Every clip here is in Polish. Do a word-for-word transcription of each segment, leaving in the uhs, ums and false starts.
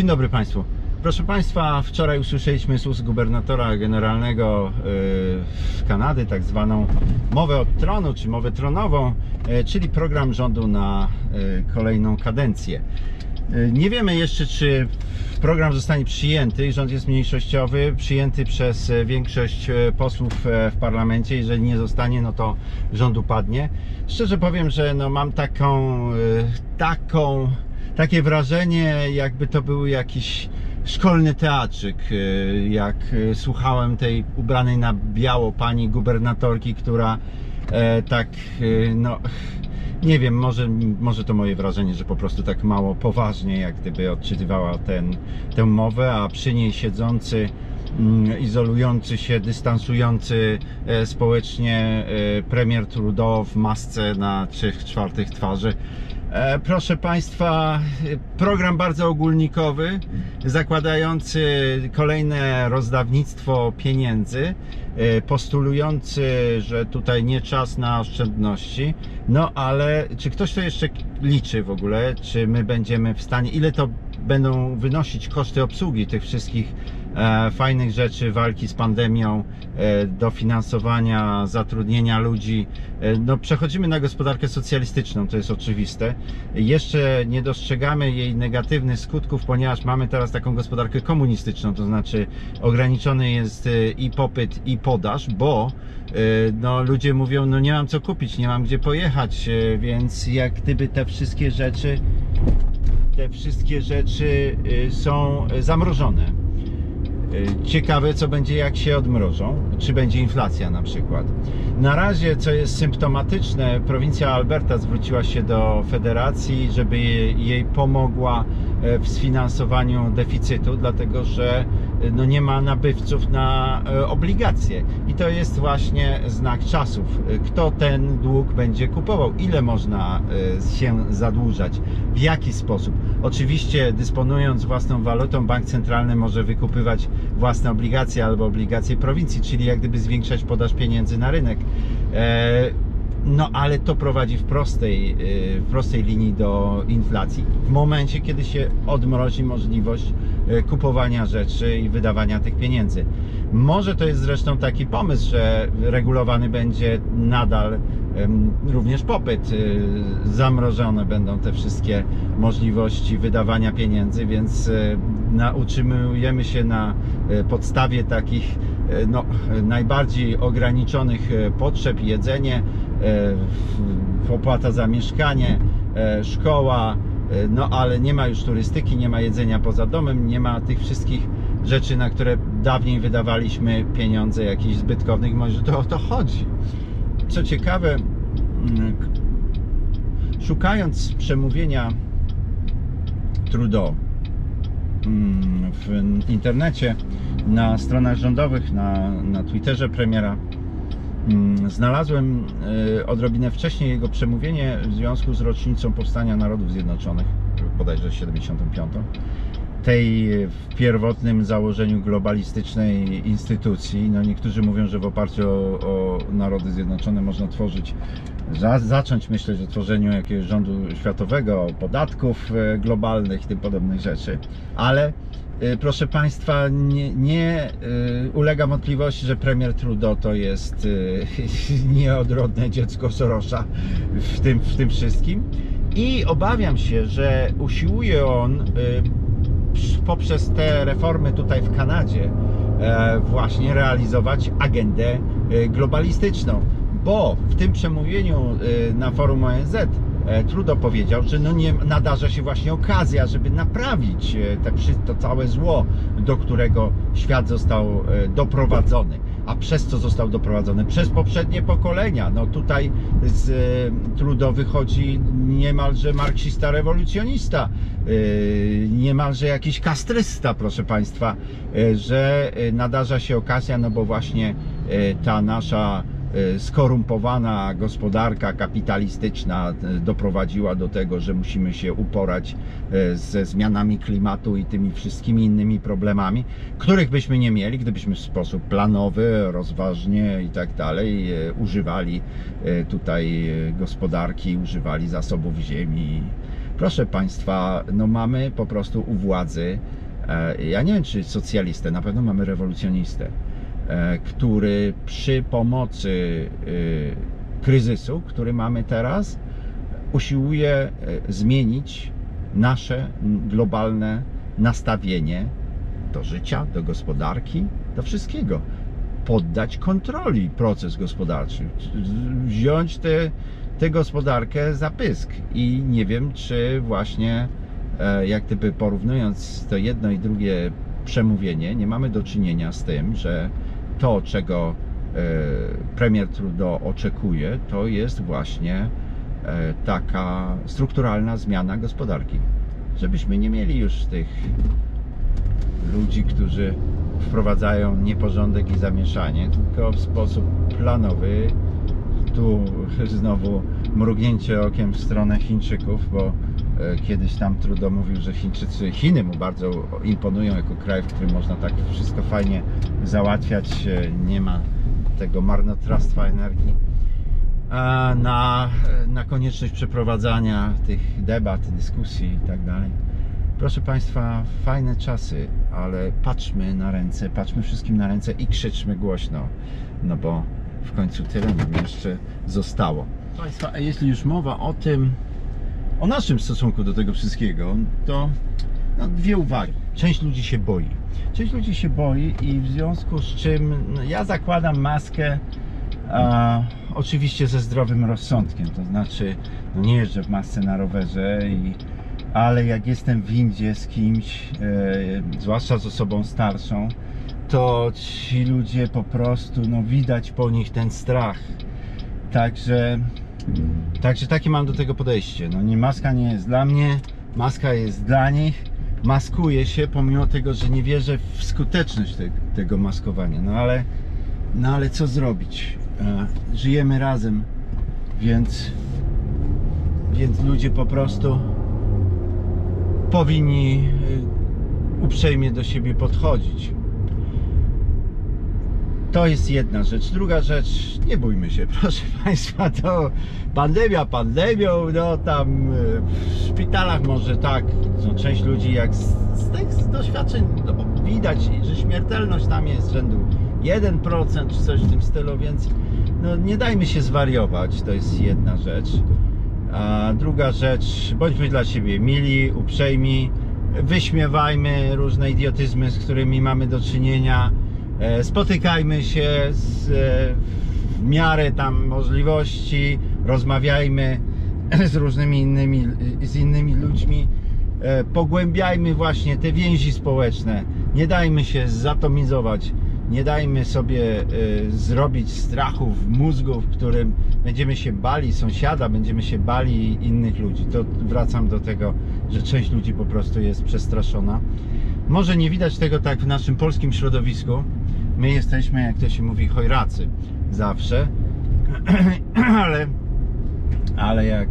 Dzień dobry Państwu. Proszę Państwa, wczoraj usłyszeliśmy z ust gubernatora generalnego yy, Kanady tak zwaną mowę od tronu, czy mowę tronową, yy, czyli program rządu na yy, kolejną kadencję. Yy, nie wiemy jeszcze, czy program zostanie przyjęty. Rząd jest mniejszościowy, przyjęty przez większość posłów w parlamencie. Jeżeli nie zostanie, no to rząd upadnie. Szczerze powiem, że no mam taką, yy, taką takie wrażenie, jakby to był jakiś szkolny teatrzyk, jak słuchałem tej ubranej na biało pani gubernatorki, która e, tak, no nie wiem, może, może to moje wrażenie, że po prostu tak mało poważnie jak gdyby odczytywała ten, tę mowę, a przy niej siedzący, izolujący się, dystansujący e, społecznie e, premier Trudeau w masce na trzech czwartych twarzy. Proszę Państwa, program bardzo ogólnikowy, zakładający kolejne rozdawnictwo pieniędzy, postulujący, że tutaj nie czas na oszczędności. No ale czy ktoś to jeszcze liczy w ogóle? Czy my będziemy w stanie, ile to będą wynosić koszty obsługi tych wszystkich e, fajnych rzeczy, walki z pandemią, e, dofinansowania, zatrudnienia ludzi? E, no przechodzimy na gospodarkę socjalistyczną, to jest oczywiste. Jeszcze nie dostrzegamy jej negatywnych skutków, ponieważ mamy teraz taką gospodarkę komunistyczną, to znaczy ograniczony jest e, i popyt, i podaż, bo e, no, ludzie mówią, no nie mam co kupić, nie mam gdzie pojechać, e, więc jak gdyby te wszystkie rzeczy Te wszystkie rzeczy są zamrożone. Ciekawe, co będzie, jak się odmrożą, czy będzie inflacja na przykład. Na razie, co jest symptomatyczne, prowincja Alberta zwróciła się do federacji, żeby jej pomogła w sfinansowaniu deficytu, dlatego że no nie ma nabywców na obligacje. I to jest właśnie znak czasów. Kto ten dług będzie kupował? Ile można się zadłużać? W jaki sposób? Oczywiście, dysponując własną walutą, bank centralny może wykupywać własne obligacje albo obligacje prowincji, czyli jak gdyby zwiększać podaż pieniędzy na rynek. No ale to prowadzi w prostej, w prostej linii do inflacji. W momencie, kiedy się odmrozi możliwość kupowania rzeczy i wydawania tych pieniędzy. Może to jest zresztą taki pomysł, że regulowany będzie nadal również popyt. Zamrożone będą te wszystkie możliwości wydawania pieniędzy, więc nauczymy się na podstawie takich no, najbardziej ograniczonych potrzeb, jedzenie, opłata za mieszkanie, szkoła, no ale nie ma już turystyki, nie ma jedzenia poza domem, nie ma tych wszystkich rzeczy, na które dawniej wydawaliśmy pieniądze jakichś zbytkownych, może to o to chodzi. Co ciekawe, szukając przemówienia Trudeau w internecie, na stronach rządowych, na, na Twitterze premiera, znalazłem odrobinę wcześniej jego przemówienie w związku z rocznicą powstania Narodów Zjednoczonych, bodajże siedemdziesiątą piątą, tej w pierwotnym założeniu globalistycznej instytucji. No niektórzy mówią, że w oparciu o, o Narody Zjednoczone można tworzyć, za, zacząć myśleć o tworzeniu jakiegoś rządu światowego, podatków globalnych i tym podobnych rzeczy, ale proszę Państwa, nie, nie ulega wątpliwości, że premier Trudeau to jest nieodrodne dziecko Sorosa w tym, w tym wszystkim i obawiam się, że usiłuje on poprzez te reformy tutaj w Kanadzie właśnie realizować agendę globalistyczną, bo w tym przemówieniu na forum O N Z Trudeau powiedział, że no nie nadarza się właśnie okazja, żeby naprawić te, to całe zło, do którego świat został doprowadzony. A przez co został doprowadzony? Przez poprzednie pokolenia. No tutaj z Trudeau wychodzi niemalże marksista rewolucjonista, niemalże jakiś kastrysta, proszę Państwa, że nadarza się okazja, no bo właśnie ta nasza skorumpowana gospodarka kapitalistyczna doprowadziła do tego, że musimy się uporać ze zmianami klimatu i tymi wszystkimi innymi problemami, których byśmy nie mieli, gdybyśmy w sposób planowy, rozważnie i tak dalej używali tutaj gospodarki, używali zasobów ziemi Proszę Państwa, no mamy po prostu u władzy, ja nie wiem czy socjalistę, na pewno mamy rewolucjonistę, który przy pomocy kryzysu, który mamy teraz, usiłuje zmienić nasze globalne nastawienie do życia, do gospodarki, do wszystkiego. Poddać kontroli proces gospodarczy, wziąć tę te, gospodarkę za pysk. I nie wiem, czy właśnie jak gdyby porównując to jedno i drugie przemówienie, nie mamy do czynienia z tym, że to, czego premier Trudeau oczekuje, to jest właśnie taka strukturalna zmiana gospodarki. Żebyśmy nie mieli już tych ludzi, którzy wprowadzają nieporządek i zamieszanie, tylko w sposób planowy. Tu znowu mrugnięcie okiem w stronę Chińczyków, bo kiedyś tam Trudeau mówił, że Chińczycy, Chiny mu bardzo imponują jako kraj, w którym można tak wszystko fajnie załatwiać, nie ma tego marnotrawstwa energii. Na, na konieczność przeprowadzania tych debat, dyskusji i tak dalej. Proszę Państwa, fajne czasy, ale patrzmy na ręce, patrzmy wszystkim na ręce i krzyczmy głośno, no bo w końcu tyle nam jeszcze zostało. Państwa, a jeśli już mowa o tym, o naszym stosunku do tego wszystkiego, to no, dwie uwagi. Część ludzi się boi. Część ludzi się boi i w związku z czym no, ja zakładam maskę a, oczywiście ze zdrowym rozsądkiem, to znaczy no, nie jeżdżę w masce na rowerze, i, ale jak jestem w windzie z kimś, e, zwłaszcza z osobą starszą, to ci ludzie po prostu, no widać po nich ten strach. Także, także takie mam do tego podejście. No nie, maska nie jest dla mnie, maska jest dla nich. Maskuję się, pomimo tego, że nie wierzę w skuteczność te, tego maskowania. No ale, no ale co zrobić? E, żyjemy razem, więc, więc ludzie po prostu powinni uprzejmie do siebie podchodzić. To jest jedna rzecz. Druga rzecz, nie bójmy się, proszę Państwa, to pandemia pandemią, no tam w szpitalach może tak, no, część ludzi jak z, z tych doświadczeń no, widać, że śmiertelność tam jest rzędu jeden procent czy coś w tym stylu, więc no, nie dajmy się zwariować, to jest jedna rzecz. A druga rzecz, bądźmy dla siebie mili, uprzejmi, wyśmiewajmy różne idiotyzmy, z którymi mamy do czynienia. Spotykajmy się z, w miarę tam możliwości, rozmawiajmy z różnymi innymi, z innymi ludźmi, pogłębiajmy właśnie te więzi społeczne, nie dajmy się zatomizować, nie dajmy sobie zrobić strachu w mózgu, w którym będziemy się bali sąsiada, będziemy się bali innych ludzi. To wracam do tego, że część ludzi po prostu jest przestraszona. Może nie widać tego tak w naszym polskim środowisku. My jesteśmy, jak to się mówi, chojracy zawsze, ale, ale jak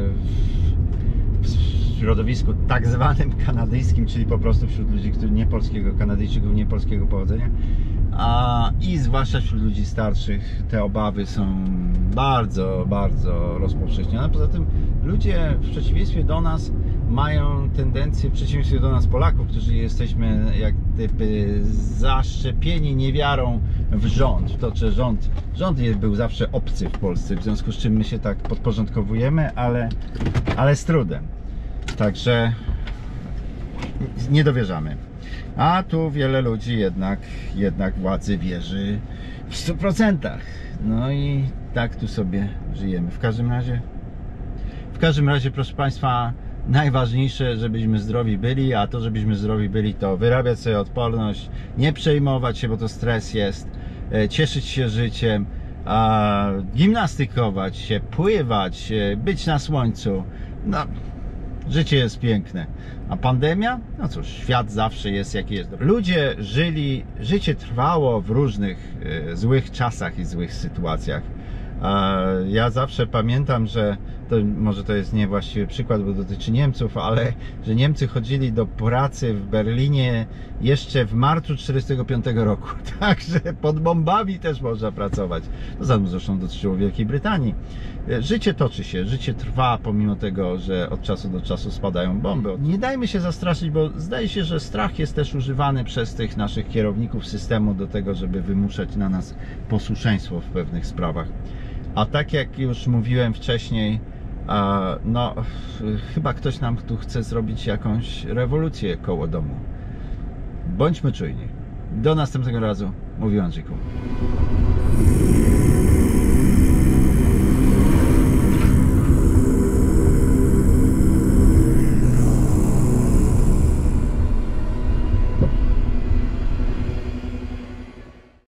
w środowisku tak zwanym kanadyjskim, czyli po prostu wśród ludzi, którzy nie polskiego, Kanadyjczyków nie polskiego pochodzenia, a i zwłaszcza wśród ludzi starszych, te obawy są bardzo, bardzo rozpowszechnione. Poza tym ludzie w przeciwieństwie do nas mają tendencję, w przeciwieństwie do nas Polaków, którzy jesteśmy jak gdyby zaszczepieni niewiarą w rząd, to że rząd, rząd był zawsze obcy w Polsce, w związku z czym my się tak podporządkowujemy, ale, ale z trudem. Także nie dowierzamy. A tu wiele ludzi jednak, jednak władzy wierzy w stu procentach. No i tak tu sobie żyjemy. W każdym razie, w każdym razie, proszę Państwa, najważniejsze, żebyśmy zdrowi byli, a to, żebyśmy zdrowi byli, to wyrabiać sobie odporność, nie przejmować się, bo to stres jest, cieszyć się życiem, gimnastykować się, pływać, być na słońcu. No, życie jest piękne. A pandemia? No cóż, świat zawsze jest jaki jest. Ludzie żyli, życie trwało w różnych e, złych czasach i złych sytuacjach. E, ja zawsze pamiętam, że to może to jest niewłaściwy przykład, bo dotyczy Niemców, ale że Niemcy chodzili do pracy w Berlinie jeszcze w marcu tysiąc dziewięćset czterdziestego piątego roku. Także pod bombami też można pracować. To samo zresztą dotyczyło Wielkiej Brytanii. Życie toczy się, życie trwa pomimo tego, że od czasu do czasu spadają bomby. Nie dajmy się zastraszyć, bo zdaje się, że strach jest też używany przez tych naszych kierowników systemu do tego, żeby wymuszać na nas posłuszeństwo w pewnych sprawach. A tak jak już mówiłem wcześniej, no chyba ktoś nam tu chce zrobić jakąś rewolucję koło domu. Bądźmy czujni. Do następnego razu. Mówił Andrzej Kuhn.